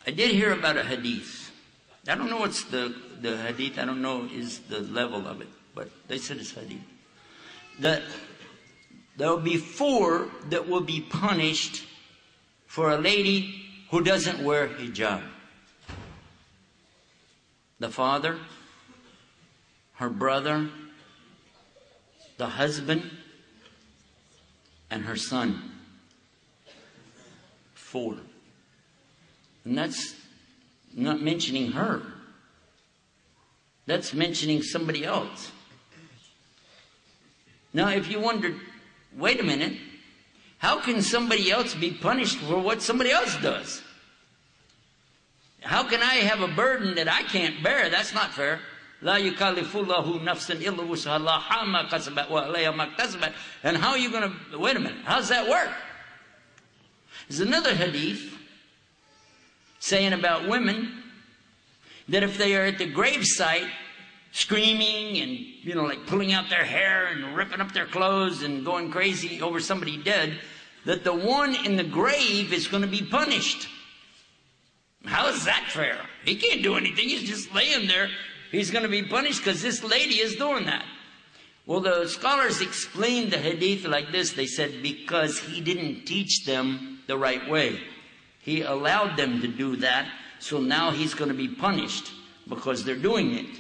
I did hear about a hadith. I don't know what's the hadith. I don't know is the level of it. But they said it's hadith. That there will be 4 that will be punished for a lady who doesn't wear hijab. The father, her brother, the husband, and her son. 4. And that's not mentioning her. That's mentioning somebody else. Now, if you wondered, wait a minute, how can somebody else be punished for what somebody else does? How can I have a burden that I can't bear? That's not fair. لا يكلف الله نفسا إلا وسعها لها ما كسبت وعليها ما اكتسبت. And how are you going to, wait a minute, how does that work? There's another hadith saying about women that if they are at the gravesite screaming and, like pulling out their hair and ripping up their clothes and going crazy over somebody dead, that the one in the grave is going to be punished. How is that fair? He can't do anything. He's just laying there. He's going to be punished because this lady is doing that. Well, the scholars explained the hadith like this. They said because he didn't teach them the right way. He allowed them to do that, so now he's going to be punished because they're doing it.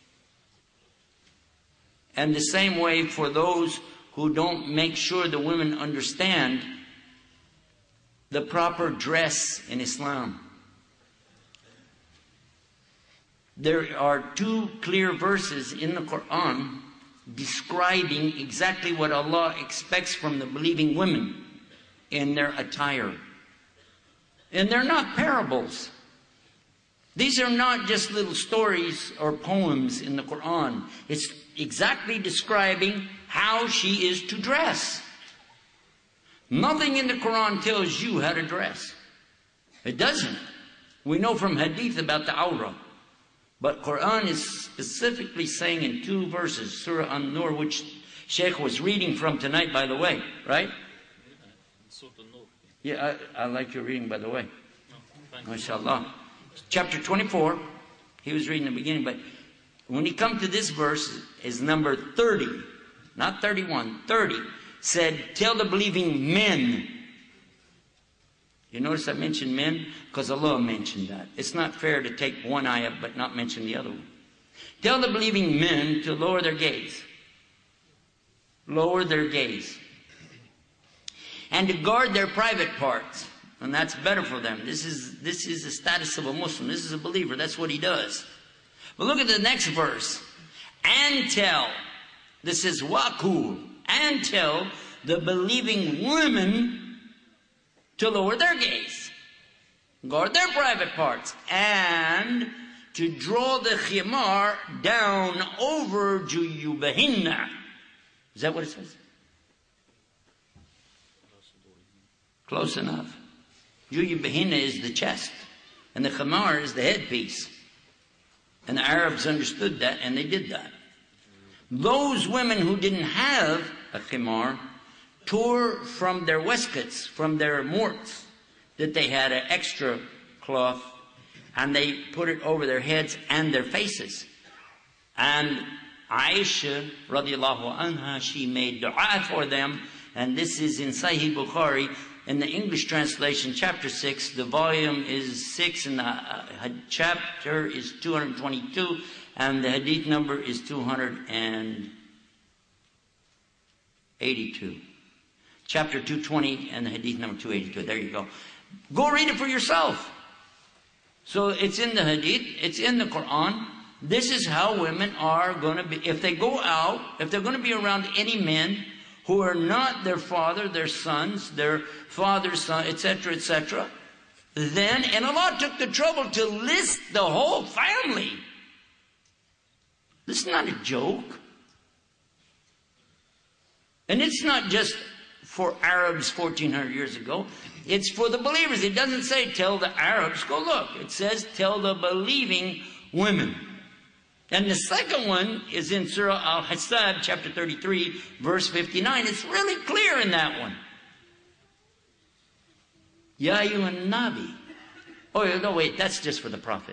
And the same way for those who don't make sure the women understand the proper dress in Islam. There are 2 clear verses in the Quran describing exactly what Allah expects from the believing women in their attire. And they're not parables. These are not just little stories or poems in the Quran. It's exactly describing how she is to dress. Nothing in the Quran tells you how to dress. It doesn't. We know from hadith about the awrah. But Quran is specifically saying in 2 verses, Surah An-Nur, which Sheikh was reading from tonight, by the way, right? Yeah, I like your reading, by the way. MashaAllah. Chapter 24, he was reading in the beginning, but when he come to this verse, is number 30, not 31, 30, said, tell the believing men. You notice I mentioned men? Because Allah mentioned that. It's not fair to take one ayah but not mention the other one. Tell the believing men to lower their gaze. Lower their gaze. And to guard their private parts. And that's better for them. This is the status of a Muslim. This is a believer. That's what he does. But look at the next verse. And tell. This is waqul. And tell the believing women to lower their gaze, guard their private parts, and to draw the khimar down over juyubahinna. Is that what it says? Close enough. Juyubahinna is the chest, and the khimar is the headpiece. And the Arabs understood that, and they did that. Those women who didn't have a khimar tore from their waistcoats, from their morts, that they had an extra cloth, and they put it over their heads and their faces. And Aisha, radiallahu anha, she made dua for them, and this is in Sahih Bukhari, in the English translation, chapter 6, the volume is 6, and the chapter is 222, and the hadith number is 282. Chapter 220 and the hadith number 282. There you go. Go read it for yourself. So it's in the hadith. It's in the Quran. This is how women are going to be. If they go out, if they're going to be around any men who are not their father, their sons, their father's son, etc., then, and Allah took the trouble to list the whole family. This is not a joke. And it's not just for Arabs 1400 years ago. It's for the believers. It doesn't say tell the Arabs, go look. It says tell the believing women. And the second one is in Surah Al-Hasab, chapter 33, verse 59. It's really clear in that one. Ya ayyuhan nabi, Oh, no, wait, that's just for the prophet.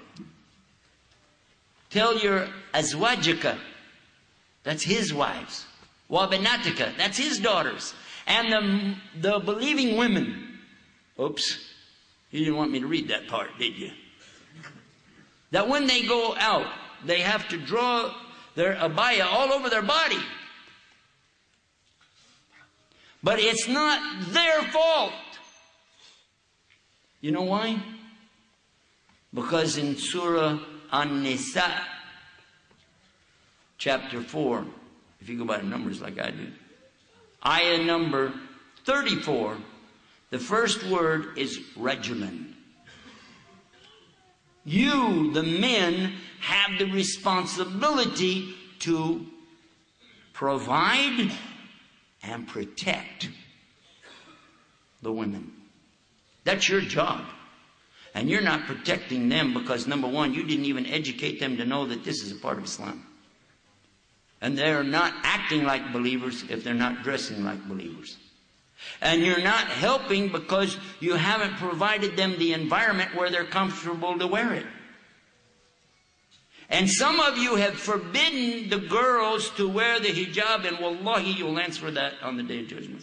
Tell your azwajika, that's his wives. Wabanatika, that's his daughters. And the believing women. Oops, you didn't want me to read that part, did you? That when they go out, they have to draw their abaya all over their body. But it's not their fault. You know why? Because in Surah An-Nisa, chapter 4, if you go by the numbers like I do, ayah number 34, the first word is rajulan. You, the men, have the responsibility to provide and protect the women. That's your job. And you're not protecting them because, number one, you didn't even educate them to know that this is a part of Islam. And they're not acting like believers if they're not dressing like believers. And you're not helping because you haven't provided them the environment where they're comfortable to wear it. And some of you have forbidden the girls to wear the hijab, and wallahi, you'll answer that on the Day of Judgment.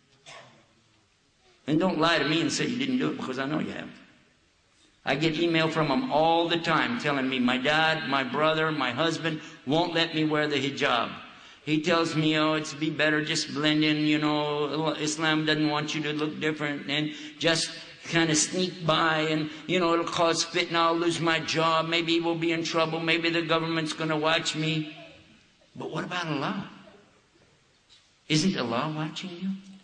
And don't lie to me and say you didn't do it, because I know you have. I get email from them all the time telling me my dad, my brother, my husband won't let me wear the hijab. He tells me, oh, it's be better just blend in, you know, Islam doesn't want you to look different, and just kind of sneak by, and, you know, it'll cause fitna, I'll lose my job, maybe we'll be in trouble, maybe the government's going to watch me. But what about Allah? Isn't Allah watching you?